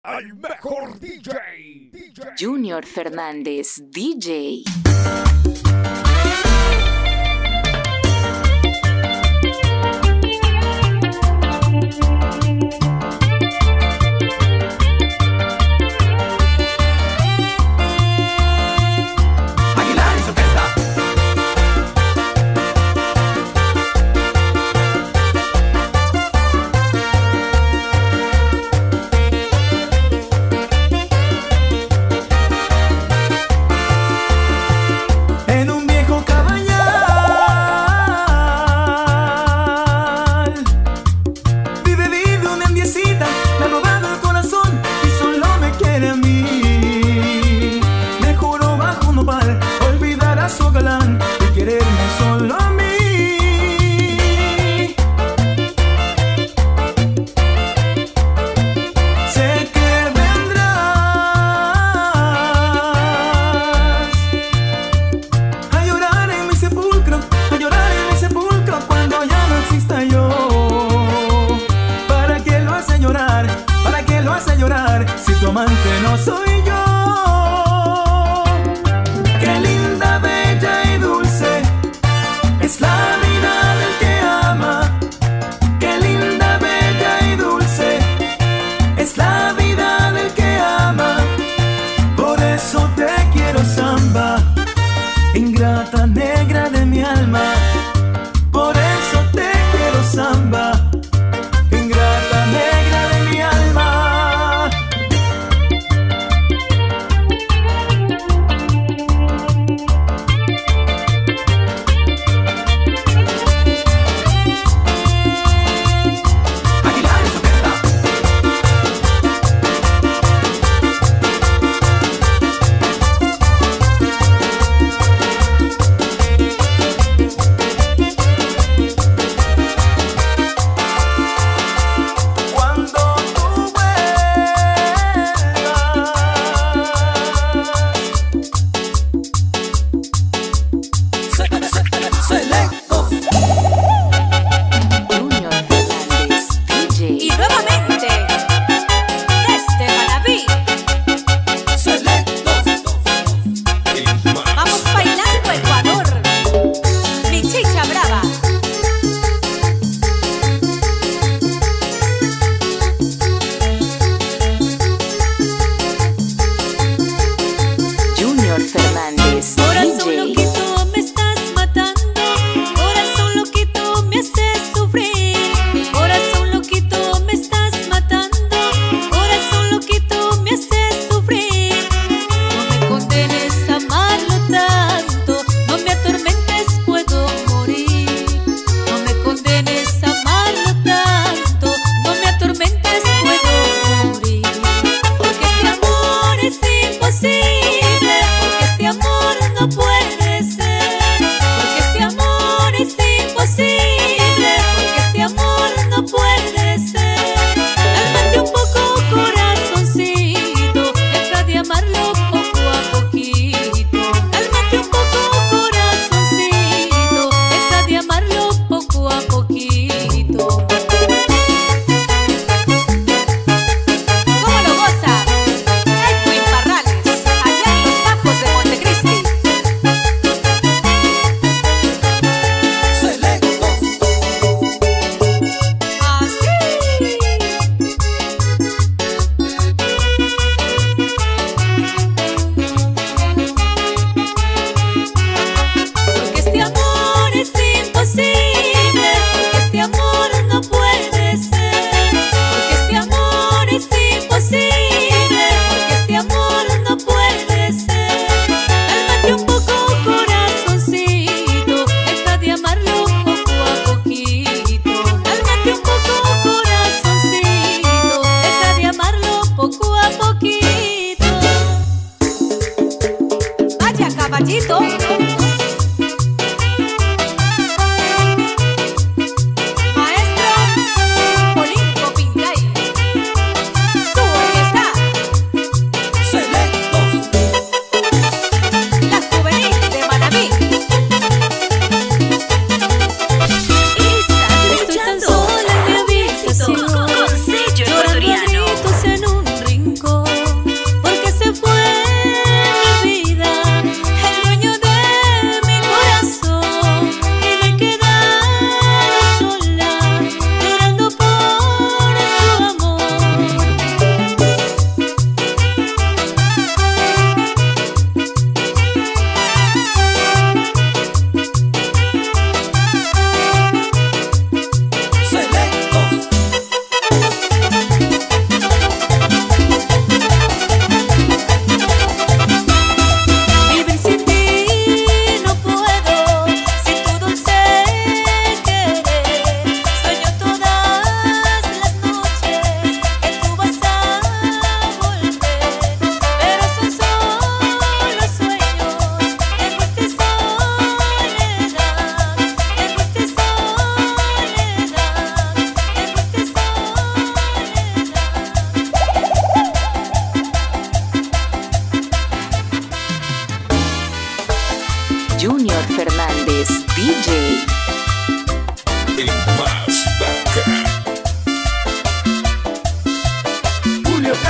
al mejor DJ. Junior Fernández, DJ.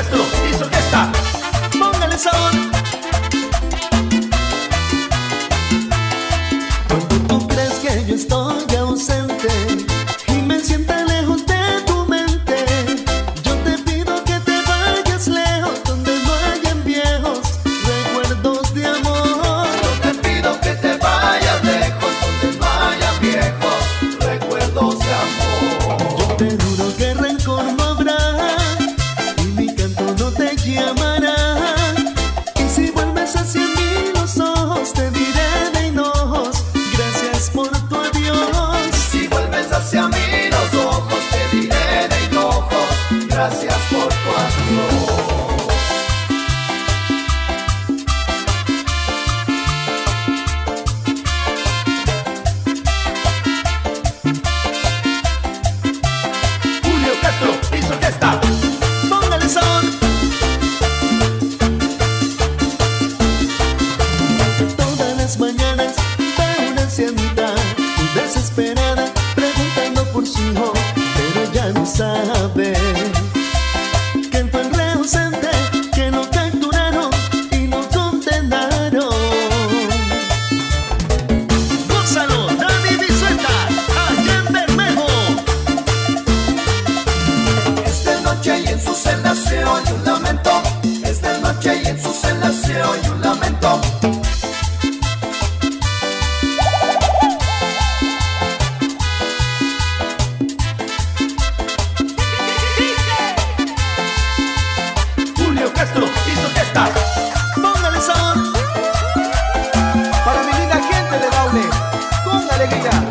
Castro y su orquesta. Póngale sabor. Cuando tú crees que yo estoy ausente y me siento lejos de tu mente, yo te pido que te vayas lejos, donde no hayan viejos recuerdos de amor. Yo te pido que te vayas lejos, donde no haya viejos recuerdos de amor. Yo te juro que rencor no habrá y mi canto no te llamará. Y si vuelves hacia mí los ojos, te diré de hinojos, gracias por tu adiós. Si vuelves hacia mí los ojos, te diré de hinojos, gracias por tu adiós. Julio Castro y su orquesta. Póngale sabor. Todas las mañanas veo una ancianita muy desesperada preguntando por su hijo, pero ya no sabe que él fue el rey ausente, que lo capturaron y lo condenaron. Gózalo, Dani Bisueta, allá en Bermejo. Esta noche y en su celda se oye un lamento. Esta noche y en su celda se oye un lamento. Julio Castro y su orquesta. Póngale sabor. Para mi linda gente de Daule, con alegría.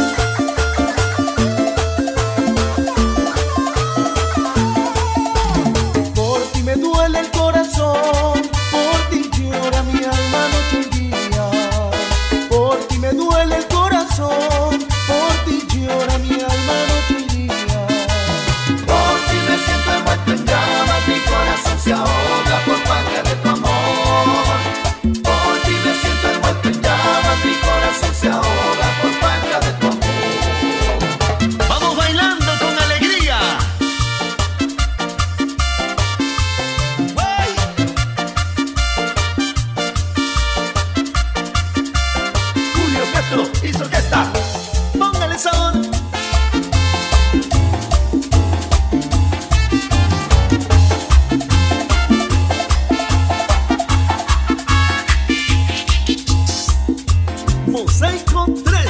Por ti me duele el corazón, por ti llora mi alma noche y día. Por ti me duele el corazón, por ti llora mi alma noche y día. Por ti me siento envuelto en llamas, mi corazón se ahoga por falta de tu amor. Por ti me siento envuelto en llamas, mi corazón se ahoga por falta de tu amor. Vamos bailando con alegría. Julio Castro y su orquesta. Póngale sabor. Mosaico 3.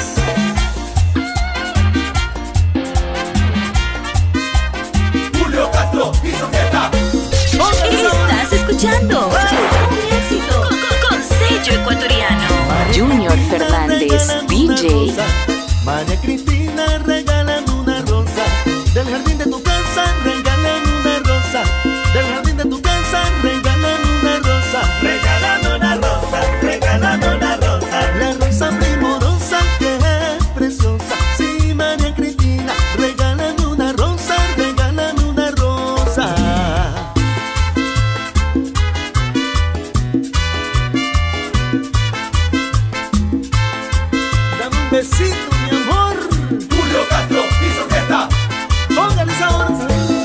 Julio Castro y su orquesta. Póngale sabor. Estás escuchando un éxito con sello ecuatoriano. Junior Fernández, DJ. María Cristina, regálame una rosa. Del jardín de tu casa, regálame una rosa. Del jardín de tu casa, regálame una rosa. Regálame una rosa, regálame una rosa. La rosa primorosa que es preciosa. Sí, María Cristina, regálame una rosa, regálame una rosa. Dame un besito, mi amor. Julio Castro y su orquesta. Póngale sabor.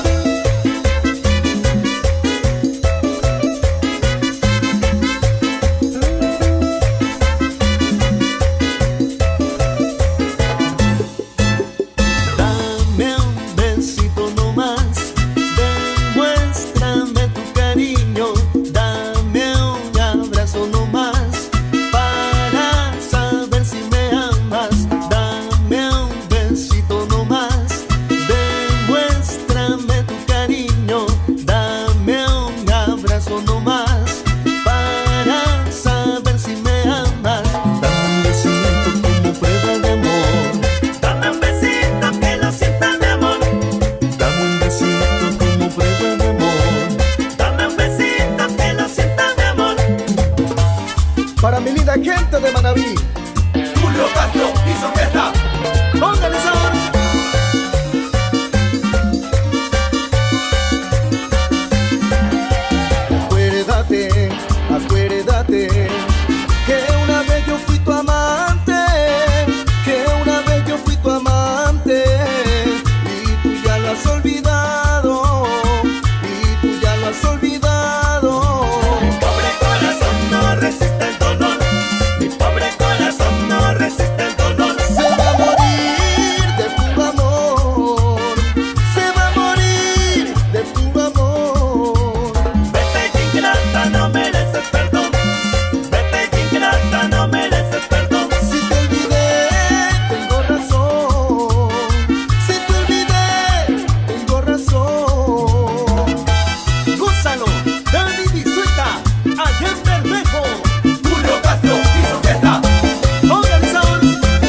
Dame un besito nomás, demuéstrame tu cariño. Dame un abrazo nomás, para saber si me amas. Dame un besito nomás, demuéstrame tu cariño. Dame un abrazo nomás, para saber si me amas. Dame un besito como prueba de amor. Dame un besito que lo sienta mi amor. Dame un besito como prueba de amor. Dame un besito que lo sienta mi amor. Para mi linda gente de Manaví, Julio Castro y su orquesta. póngale sabor. Acuérdate, acuérdate que una vez yo fui tu amante, que una vez yo fui tu amante, y tú ya lo has olvidado, y tú ya lo has has olvidado. Mi pobre corazón no resiste el dolor. Mi pobre corazón no resiste el dolor. Se va a morir de tu amor. Se va a morir de tu amor. Vete ingrata, no mereces perdón. Vete ingrata, no mereces perdón. Si te olvidé, tengo razón. Si te olvidé, tengo razón. Gózalo, David y Suelta, allá en Bermejo. Julio Castro y su orquesta. Organizador.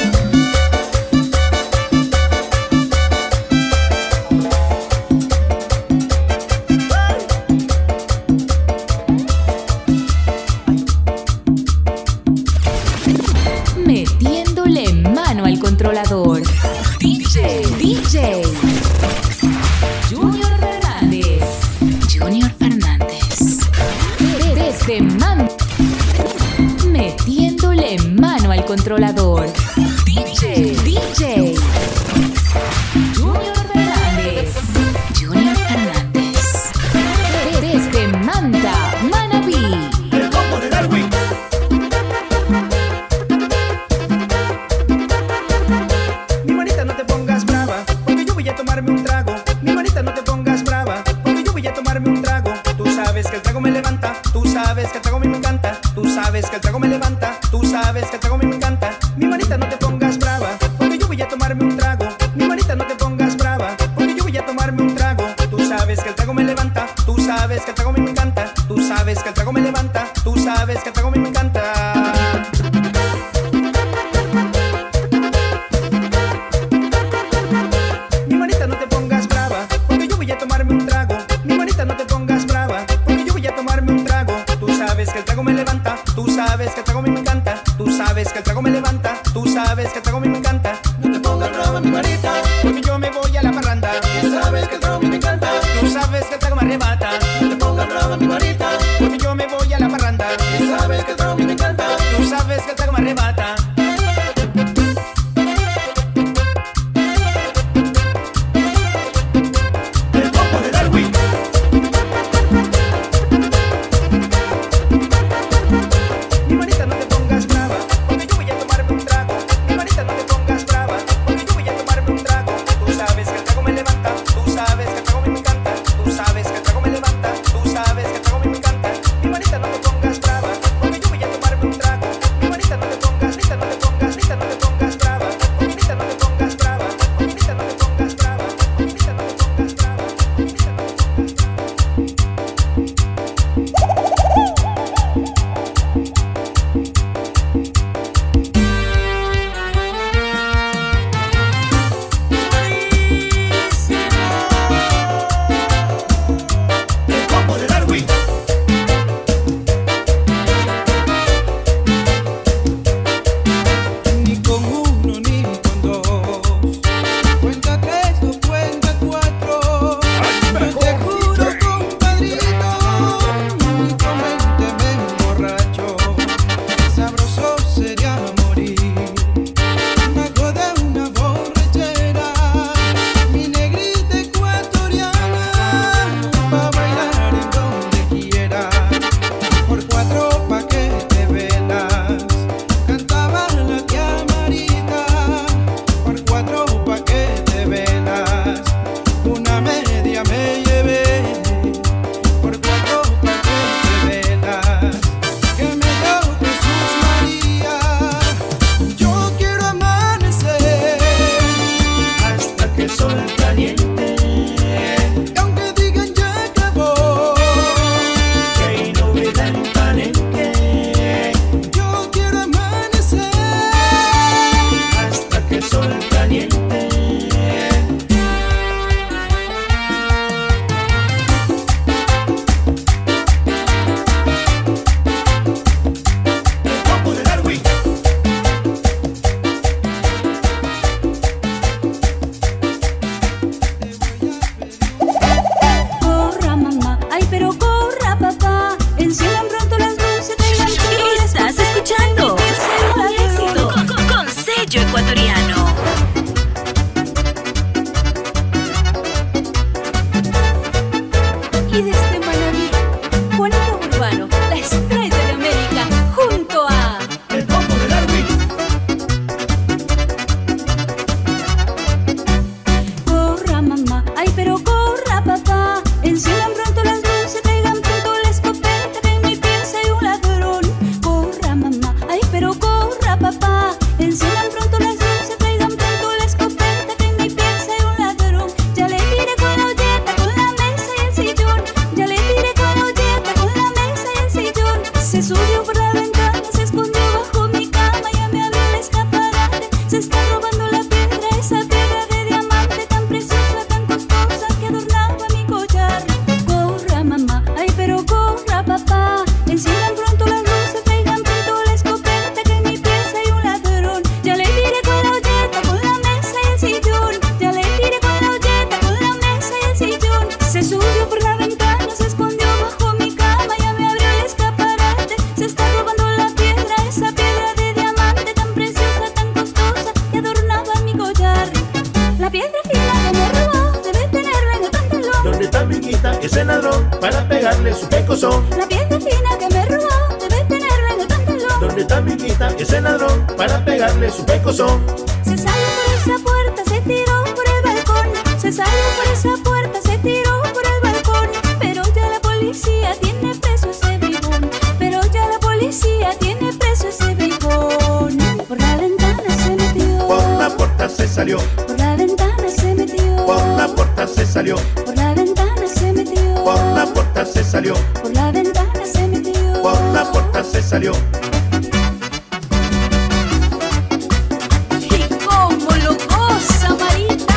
Metiéndole mano al controlador. DJ Junior Fernández. Junior Fernández. Desde metiéndole mano al controlador. DJ Junior Fernández. Junior Fernández. Desde Manta, Manabí. El combo de Darwin. Mi manita, no te pongas brava, porque yo voy a tomarme un trago. Mi manita, no te pongas brava, porque yo voy a tomarme un trago. Tú sabes que el trago me levanta, tú sabes que el trago a mí me encanta. Tú sabes que el trago me levanta, tú sabes que el trago a mí me encanta. Mi manita, no te pongas brava, porque yo voy a tomarme un trago. Mi manita, no te pongas brava, porque yo voy a tomarme un trago. Tú sabes que el trago me levanta, tú sabes que el trago a mí me encanta. Tú sabes que el trago me levanta, tú sabes que el trago a mí me encanta. Mi manita, no te pongas brava, porque yo voy a tomarme un trago. Mi manita, no te pongas brava, porque yo voy a tomarme un trago. Tú sabes que el trago me levanta, tú sabes que el trago a mí me encanta. Tú sabes que el trago me levanta, tú sabes que el trago a mí me encanta. No te pongas brava, mi manita. Porque yo me voy a la parranda. Y sabes que el trago a mí me encanta. Tú sabes que el trago me arrebata. No te pongas brava, mi manita. Porque yo me voy a la parranda. Y sabes que el trago a mí me encanta. Tú sabes que el trago me arrebata. El combo de Darwin. Mi manita, no te pongas brava, porque yo voy a tomarme un trago. Mi manita, no te pongas brava, porque yo voy a tomarme un trago. Tú sabes que el trago me levanta, tú sabes que el trago a mí me encanta. Tú sabes que el trago me levanta, tú sabes que el trago a mí me encanta. su pecozón. La pieza fina que me robó debe tenerla en el pantalón. ¿Dónde está mi quita ese ladrón para pegarle su pecozón? Se salió por esa puerta, se tiró por el balcón. Se salió por esa puerta, se tiró por el balcón. Pero ya la policía tiene preso ese bribón. Pero ya la policía tiene preso ese bribón. Por la ventana se metió. Por la puerta se salió. Por la ventana se metió. Por la puerta se salió. Por la ventana se metió. Por la puerta se salió. Por la ventana se metió. Por la puerta se salió. ¿Y cómo lo goza, Marita?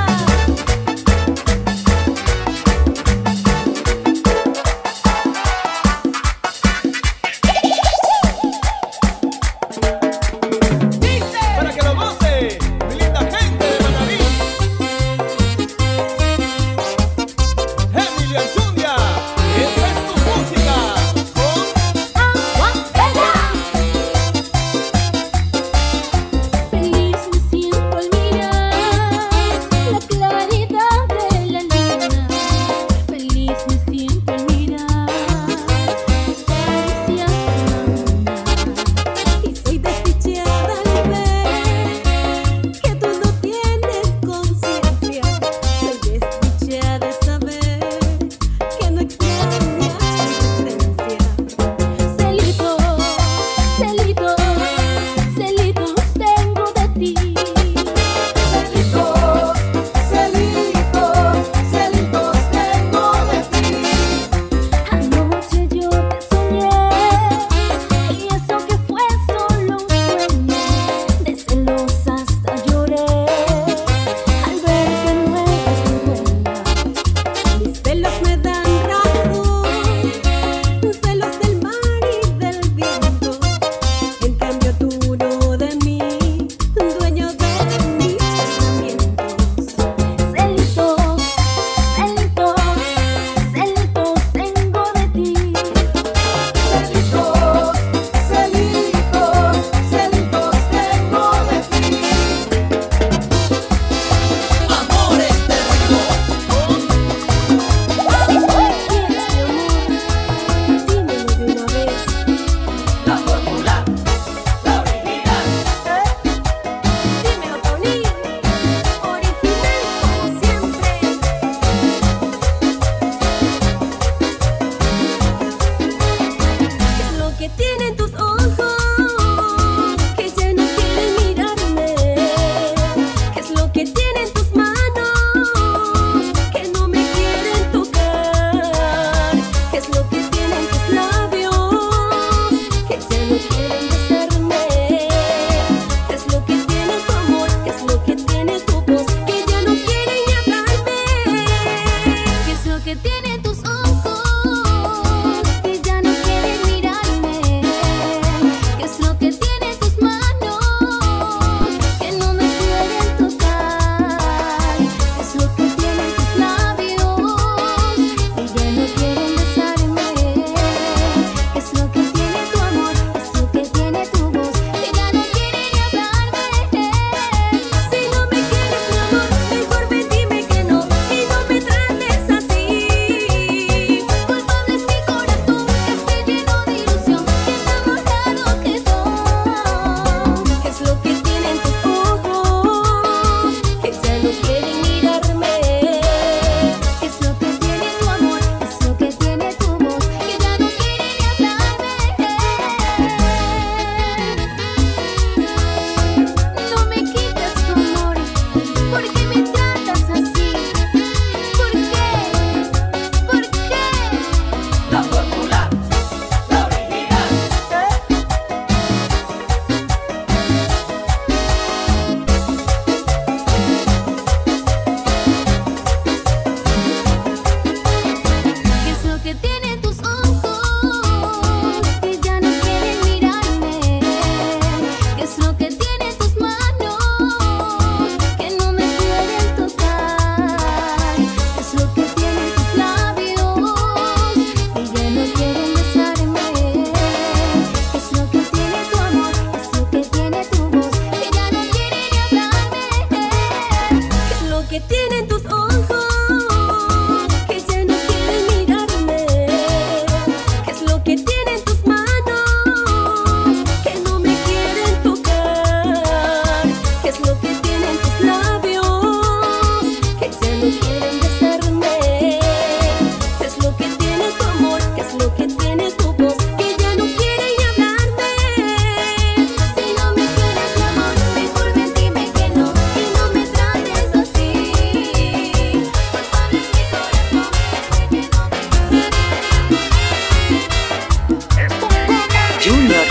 Para que lo goce, mi linda gente de Manaví. Emilio Anchundia, esta es tu música con Agua Bella.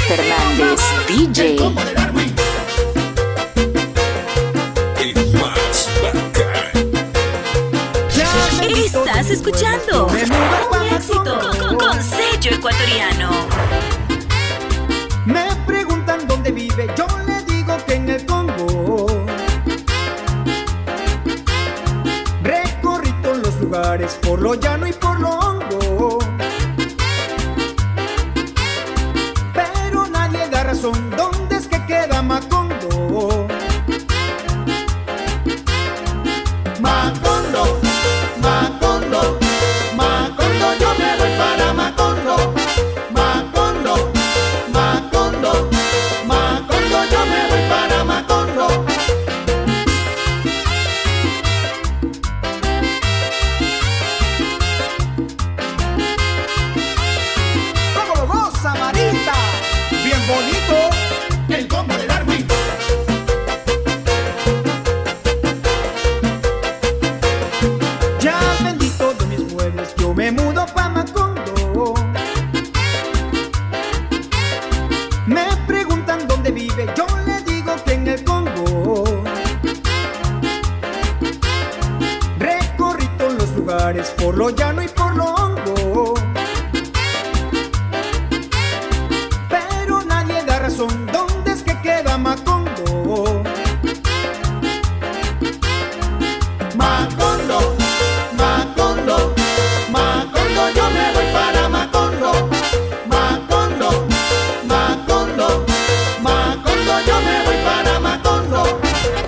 Fernández, DJ. Estás escuchando un éxito con sello ecuatoriano. Me preguntan dónde vive, yo le digo que en el Congo. Recorrí todos los lugares, por lo llano y por lo hondo, pero nadie da razón dónde es que queda Macondo. Macondo, Macondo, Macondo, yo me voy para Macondo. Macondo, Macondo, Macondo, yo me voy para Macondo. ¿Cómo lo goza, Marita? Bien bonito. El combo de Darwin. Ya vendí todos mis muebles, yo me mudo pa' Macondo. Me preguntan dónde vive, yo le digo que en el Congo. Recorrí todos los lugares, por lo llano y por lo hondo, pero nadie da razón dónde es que queda Macondo. Macondo, Macondo, Macondo, yo me voy para Macondo. Macondo, Macondo, Macondo, yo me voy para Macondo.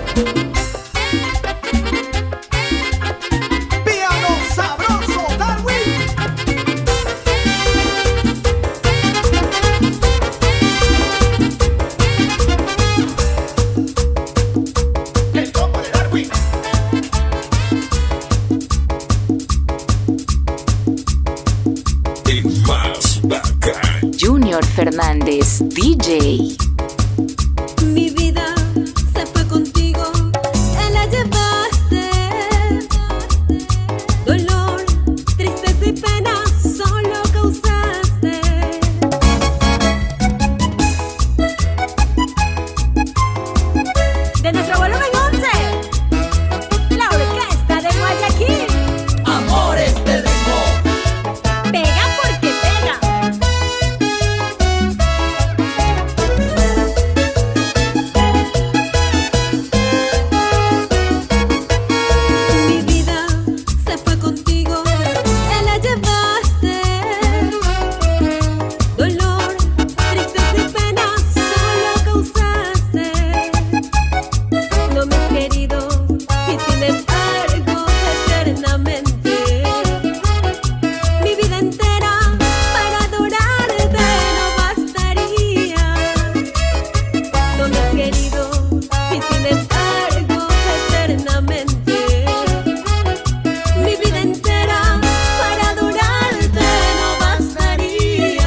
Piano sabroso, Darwin. El combo de Darwin. Junior Fernández, DJ. Mi vida se fue contigo, te la llevaste. Dolor, tristeza y pena solo causaste. De nuestro volumen 11, la orquesta de Guayaquil. Amores de ritmo. Pega porque pega. Mi vida se fue contigo, te la llevaste. Dolor, tristeza y pena solo causaste. No me has querido y sin embargo eternamente mi vida entera para adorarte no bastaría. No me has querido y sin embargo eternamente mi vida entera para adorarte no bastaría.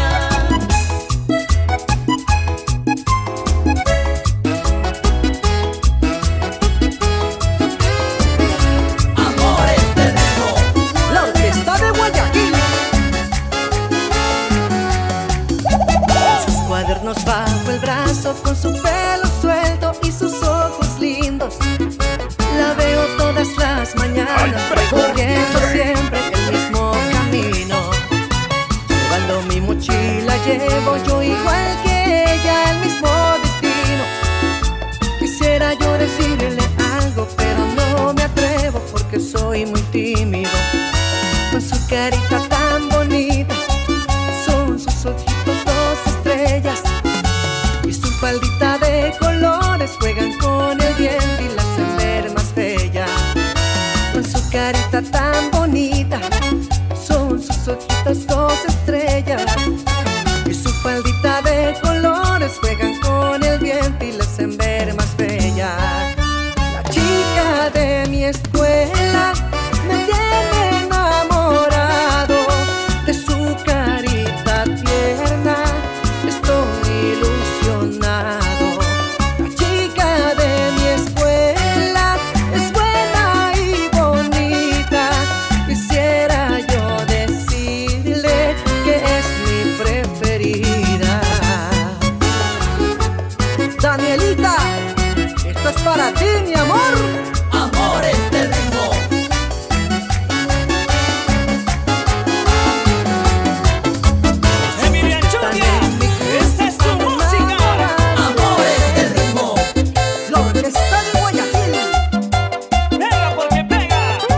Amores de ritmo. La orquesta de Guayaquil. Sus cuadernos bajo el brazo, con su pelo suelto y sus ojos lindos. La veo todas las mañanas, recorriendo siempre el mismo camino. Llevando mi mochila llevo yo igual que ella el mismo destino. Quisiera yo decirle algo, pero no me atrevo porque soy muy tímido. Con su carita tan bonita, son sus ojitos dos estrellas, y su faldita de colores juegan con el viento y la hacen ver más bella. Con su carita tan bonita, son sus ojitos dos estrellas, y su faldita de colores juegan con el viento y la hacen ver más bella. La chica de mi escuela me tiene para ti, mi amor. Amores de ritmo. Emilia Chulia, esta es tu música. Amores de ritmo. La orquesta de Guayaquil. Pega porque pega.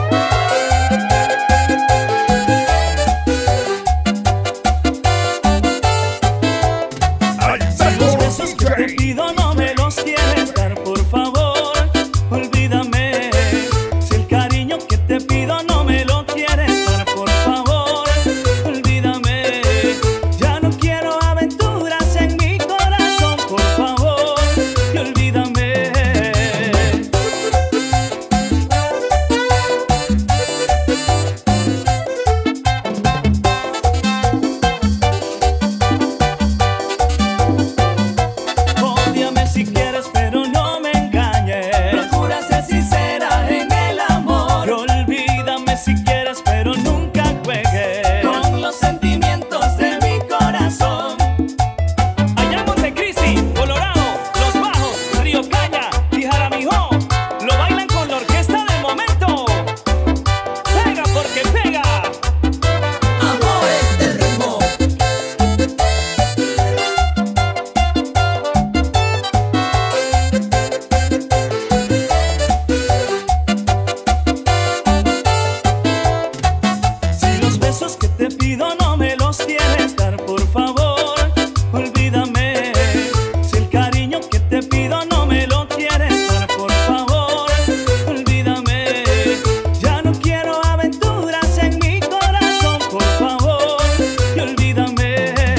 Si los besos que te pido no me los quieres dar, por favor, olvídame. Si el cariño que te pido no me lo quieres dar, por favor, olvídame. Ya no quiero aventuras en mi corazón, por favor, y olvídame. Ódiame si quieres, pero no me engañes. Procura ser sincera en el amor. Y olvídame si quieres, pero nunca juegues Con los sentimientos de mi corazón. allá en Montecristi, Colorado, Los Bajos, Río Caña y Jaramijó lo bailan con la orquesta del momento. Pega porque pega. Amores de ritmo. Si los besos que te pido no me los quieres dar, por favor, olvídame. Si el cariño que te pido no me lo quieres dar, por favor, olvídame. Ya no quiero aventuras en mi corazón, por favor, y olvídame.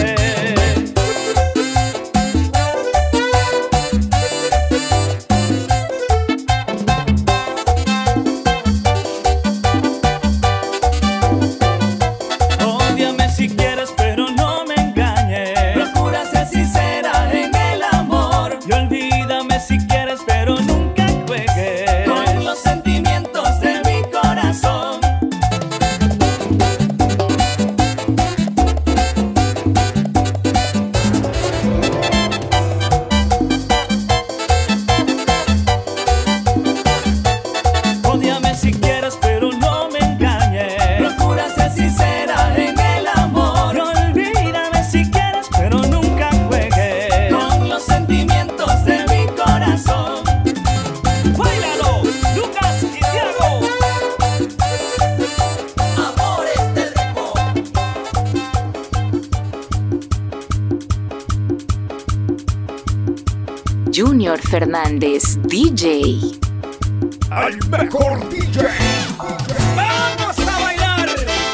Ódiame si quieres, pero no me engañes. Procura ser sincera en el amor. Y olvídame si quieres, pero nunca juegues Con los sentimientos de mi corazón. Ódiame si quieres, pero no me engañes. Procura ser sincera en el amor. Y olvídame si quieres, pero nunca juegues Con los sentimientos de mi corazón. ¡Báilalo! Lucas y Tiago. Amores de ritmo. Junior Fernández, DJ. ¡Al mejor DJ! ¡Vamos a bailar!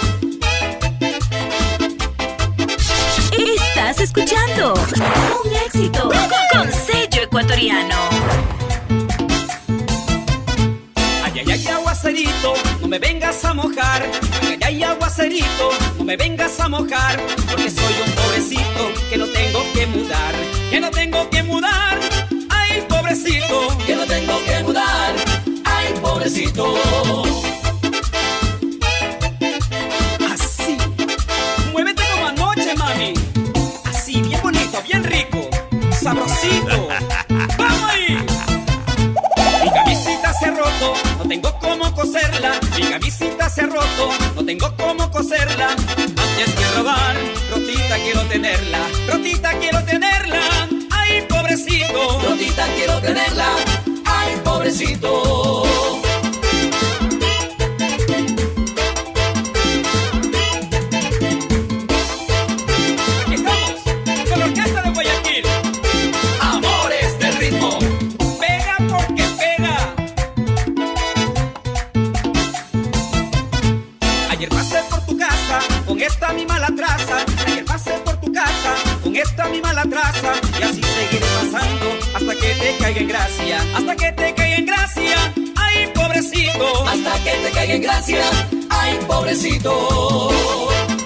Estás escuchando un éxito con sello ecuatoriano. Ay, ay, ay, aguacerito, no me vengas a mojar. Ay, ay, ay, aguacerito, no me vengas a mojar. Porque soy un pobrecito que no tengo que mudar. Que no tengo que mudar. Ay, pobrecito. Que no tengo que mudar. Ay, pobrecito. Así. Muévete como anoche, mami. Así, bien bonito, bien rico. Sabrosito. ¡Vamos ahí! Mi camisita se ha roto, no tengo cómo coserla. Mi camisita se ha roto, no tengo cómo coserla. Antes que robar, rotita quiero tenerla. Rotita quiero tenerla. Ay, pobrecito. Rotita quiero tenerla. Ay, pobrecito. Aquí estamos, con la orquesta de Guayaquil. Amores de ritmo. Pega porque pega. Ayer pasé por tu casa con esta mi mala traza. Ayer pasé por tu casa con esta mi mala traza. Y así seguiré pasando hasta que te caiga en gracia. Hasta que te caiga en gracia. Ay, pobrecito. Hasta que te caiga en gracia. Ay, pobrecito.